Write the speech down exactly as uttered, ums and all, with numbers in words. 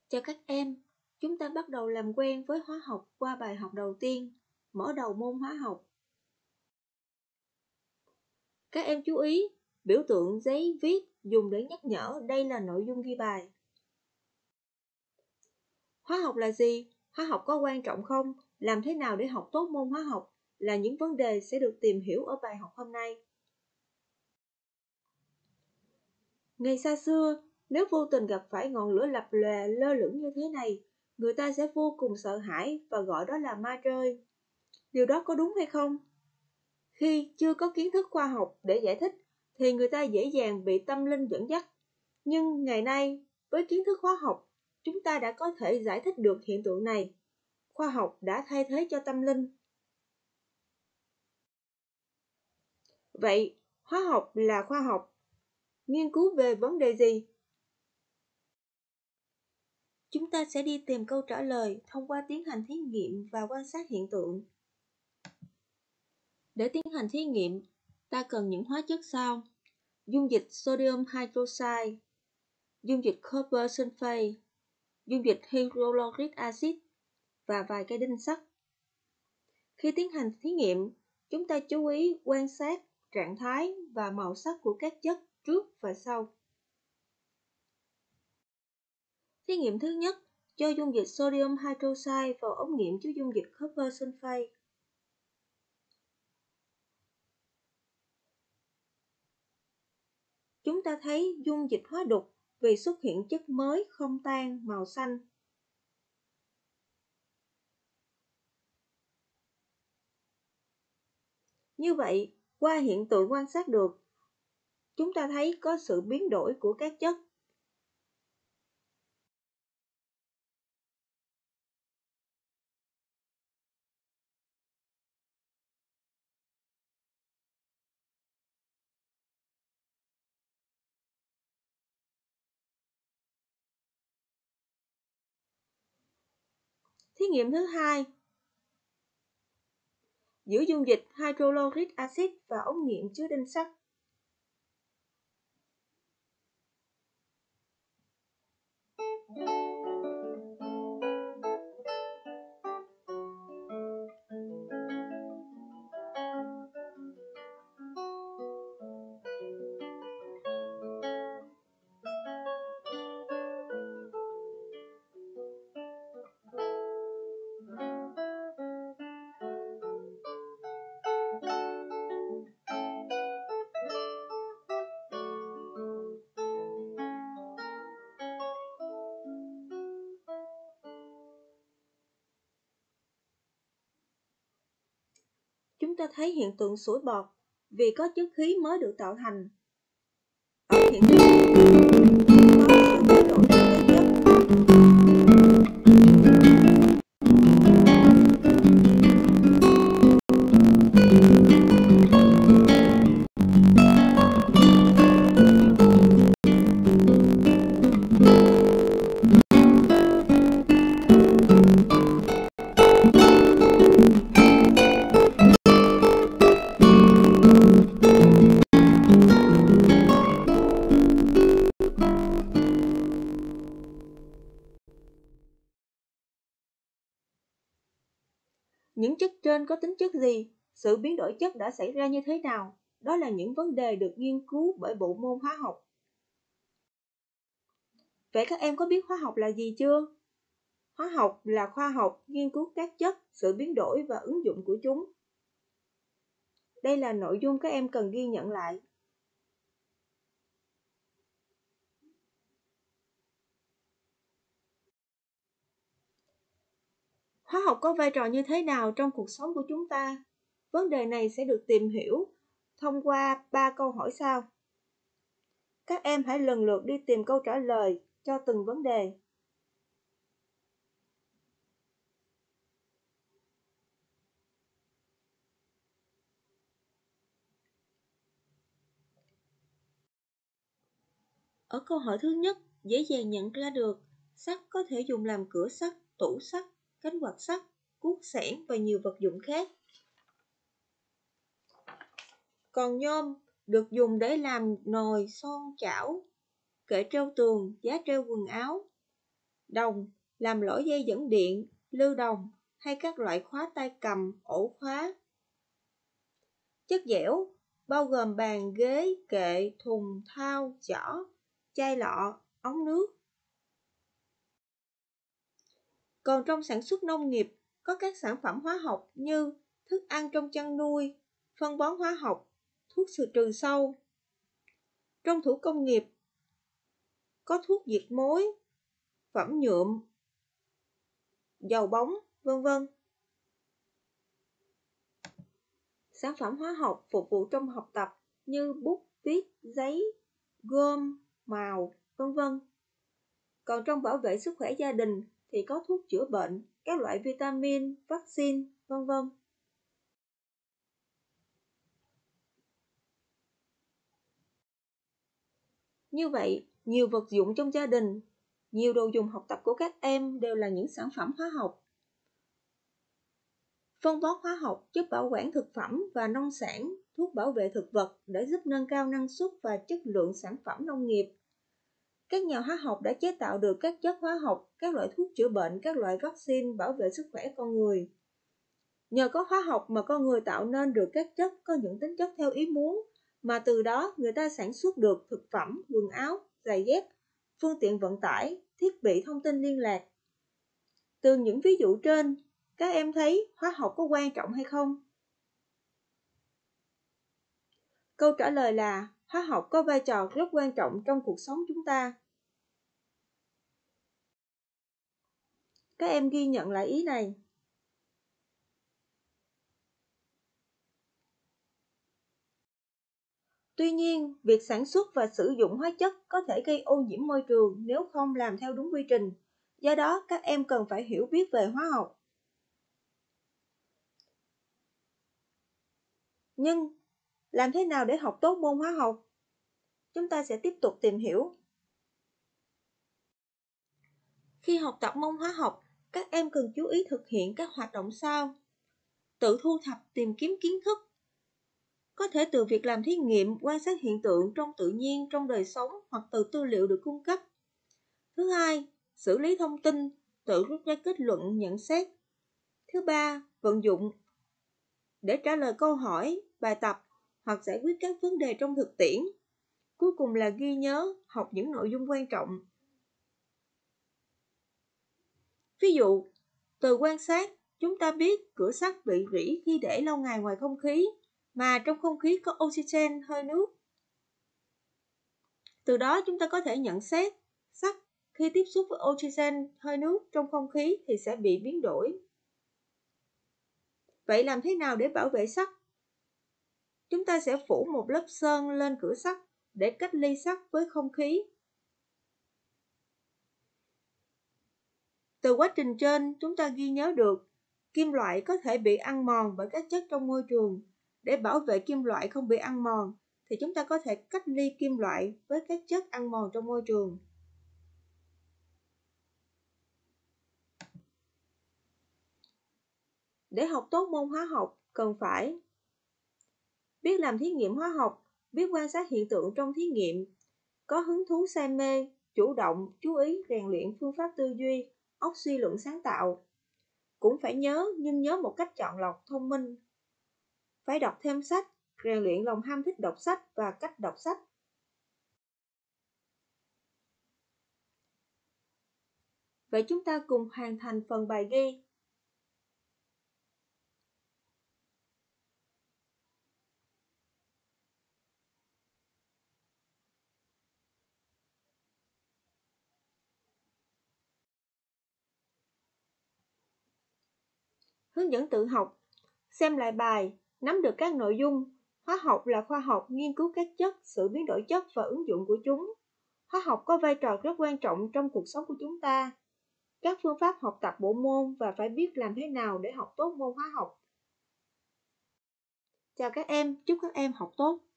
Chào các em, chúng ta bắt đầu làm quen với hóa học qua bài học đầu tiên, mở đầu môn hóa học. Các em chú ý, biểu tượng giấy viết dùng để nhắc nhở đây là nội dung ghi bài. Hóa học là gì? Hóa học có quan trọng không? Làm thế nào để học tốt môn hóa học? Là những vấn đề sẽ được tìm hiểu ở bài học hôm nay. Ngày xa xưa, nếu vô tình gặp phải ngọn lửa lập lòe lơ lửng như thế này, người ta sẽ vô cùng sợ hãi và gọi đó là ma rơi. Điều đó có đúng hay không? Khi chưa có kiến thức khoa học để giải thích, thì người ta dễ dàng bị tâm linh dẫn dắt. Nhưng ngày nay, với kiến thức hóa học, chúng ta đã có thể giải thích được hiện tượng này. Khoa học đã thay thế cho tâm linh. Vậy, hóa học là khoa học. Nghiên cứu về vấn đề gì? Chúng ta sẽ đi tìm câu trả lời thông qua tiến hành thí nghiệm và quan sát hiện tượng. Để tiến hành thí nghiệm, ta cần những hóa chất sau: dung dịch sodium hydroxide, dung dịch copper sulfate, dung dịch hydrochloric acid và vài cây đinh sắt. Khi tiến hành thí nghiệm, chúng ta chú ý quan sát trạng thái và màu sắc của các chất trước và sau. Thí nghiệm thứ nhất, cho dung dịch sodium hydroxide vào ống nghiệm chứa dung dịch copper sulfate. Chúng ta thấy dung dịch hóa đục vì xuất hiện chất mới không tan màu xanh. Như vậy, qua hiện tượng quan sát được, chúng ta thấy có sự biến đổi của các chất. Thí nghiệm thứ hai, giữ dung dịch hydrochloric acid và ống nghiệm chứa đinh sắt. Chúng ta thấy hiện tượng sủi bọt vì có chất khí mới được tạo thành. Ở hiện tượng này, có sự thay đổi của các chất. Những chất trên có tính chất gì? Sự biến đổi chất đã xảy ra như thế nào? Đó là những vấn đề được nghiên cứu bởi bộ môn hóa học. Vậy các em có biết hóa học là gì chưa? Hóa học là khoa học nghiên cứu các chất, sự biến đổi và ứng dụng của chúng. Đây là nội dung các em cần ghi nhận lại. Hóa học có vai trò như thế nào trong cuộc sống của chúng ta? Vấn đề này sẽ được tìm hiểu thông qua ba câu hỏi sau. Các em hãy lần lượt đi tìm câu trả lời cho từng vấn đề. Ở câu hỏi thứ nhất, dễ dàng nhận ra được sắt có thể dùng làm cửa sắt, tủ sắt, cánh quạt sắt, cuốc xẻng và nhiều vật dụng khác. Còn nhôm được dùng để làm nồi, son, chảo, kệ treo tường, giá treo quần áo. Đồng làm lỗi dây dẫn điện, lưu đồng hay các loại khóa tay cầm, ổ khóa. Chất dẻo bao gồm bàn, ghế, kệ, thùng, thao, giỏ, chai lọ, ống nước. Còn trong sản xuất nông nghiệp, có các sản phẩm hóa học như thức ăn trong chăn nuôi, phân bón hóa học, thuốc trừ sâu. Trong thủ công nghiệp, có thuốc diệt mối, phẩm nhuộm, dầu bóng, vân vân. Sản phẩm hóa học phục vụ trong học tập như bút, viết, giấy, gôm, màu, vân vân. Còn trong bảo vệ sức khỏe gia đình thì có thuốc chữa bệnh, các loại vitamin, vaccine, vân vân. Như vậy, nhiều vật dụng trong gia đình, nhiều đồ dùng học tập của các em đều là những sản phẩm hóa học. Phân bón hóa học giúp bảo quản thực phẩm và nông sản, thuốc bảo vệ thực vật để giúp nâng cao năng suất và chất lượng sản phẩm nông nghiệp. Các nhà hóa học đã chế tạo được các chất hóa học, các loại thuốc chữa bệnh, các loại vaccine bảo vệ sức khỏe con người. Nhờ có hóa học mà con người tạo nên được các chất có những tính chất theo ý muốn, mà từ đó người ta sản xuất được thực phẩm, quần áo, giày dép, phương tiện vận tải, thiết bị thông tin liên lạc. Từ những ví dụ trên, các em thấy hóa học có quan trọng hay không? Câu trả lời là hóa học có vai trò rất quan trọng trong cuộc sống chúng ta. Các em ghi nhận lại ý này. Tuy nhiên, việc sản xuất và sử dụng hóa chất có thể gây ô nhiễm môi trường nếu không làm theo đúng quy trình. Do đó, các em cần phải hiểu biết về hóa học. Nhưng, làm thế nào để học tốt môn hóa học? Chúng ta sẽ tiếp tục tìm hiểu. Khi học tập môn hóa học, các em cần chú ý thực hiện các hoạt động sau. Tự thu thập tìm kiếm kiến thức. Có thể từ việc làm thí nghiệm, quan sát hiện tượng trong tự nhiên, trong đời sống hoặc từ tư liệu được cung cấp. Thứ hai, xử lý thông tin, tự rút ra kết luận, nhận xét. Thứ ba, vận dụng để trả lời câu hỏi, bài tập hoặc giải quyết các vấn đề trong thực tiễn. Cuối cùng là ghi nhớ, học những nội dung quan trọng. Ví dụ, từ quan sát, chúng ta biết cửa sắt bị rỉ khi để lâu ngày ngoài không khí, mà trong không khí có oxygen, hơi nước. Từ đó chúng ta có thể nhận xét, sắt khi tiếp xúc với oxygen, hơi nước trong không khí thì sẽ bị biến đổi. Vậy làm thế nào để bảo vệ sắt? Chúng ta sẽ phủ một lớp sơn lên cửa sắt để cách ly sắt với không khí. Từ quá trình trên, chúng ta ghi nhớ được kim loại có thể bị ăn mòn bởi các chất trong môi trường. Để bảo vệ kim loại không bị ăn mòn, thì chúng ta có thể cách ly kim loại với các chất ăn mòn trong môi trường. Để học tốt môn hóa học, cần phải biết làm thí nghiệm hóa học, biết quan sát hiện tượng trong thí nghiệm, có hứng thú say mê, chủ động, chú ý, rèn luyện phương pháp tư duy, óc suy luận sáng tạo. Cũng phải nhớ, nhưng nhớ một cách chọn lọc, thông minh. Phải đọc thêm sách, rèn luyện lòng ham thích đọc sách và cách đọc sách. Vậy chúng ta cùng hoàn thành phần bài ghi. Hướng dẫn tự học. Xem lại bài, nắm được các nội dung. Hóa học là khoa học nghiên cứu các chất, sự biến đổi chất và ứng dụng của chúng. Hóa học có vai trò rất quan trọng trong cuộc sống của chúng ta. Các phương pháp học tập bộ môn và phải biết làm thế nào để học tốt môn hóa học. Chào các em, chúc các em học tốt.